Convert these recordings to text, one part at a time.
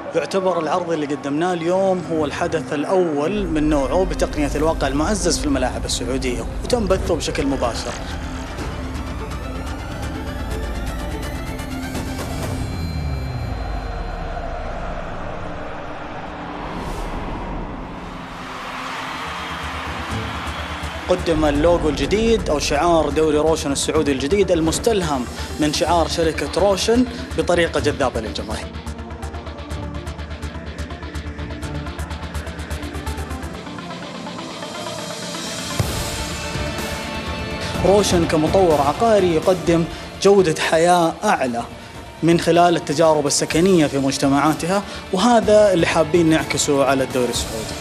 يعتبر العرض اللي قدمناه اليوم هو الحدث الأول من نوعه بتقنية الواقع المعزز في الملاعب السعودية، وتم بثه بشكل مباشر. قدم اللوجو الجديد أو شعار دوري روشن السعودي الجديد المستلهم من شعار شركة روشن بطريقة جذابة للجماهير. روشن كمطور عقاري يقدم جودة حياة أعلى من خلال التجارب السكنية في مجتمعاتها، وهذا اللي حابين نعكسه على الدوري السعودي.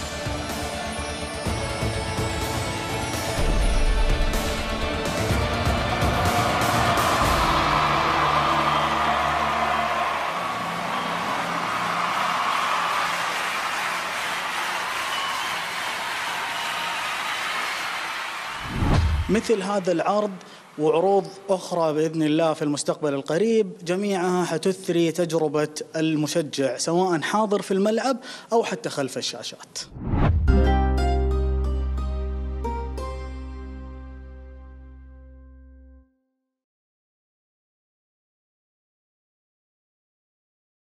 مثل هذا العرض وعروض أخرى بإذن الله في المستقبل القريب، جميعها حتثري تجربة المشجع سواء حاضر في الملعب أو حتى خلف الشاشات.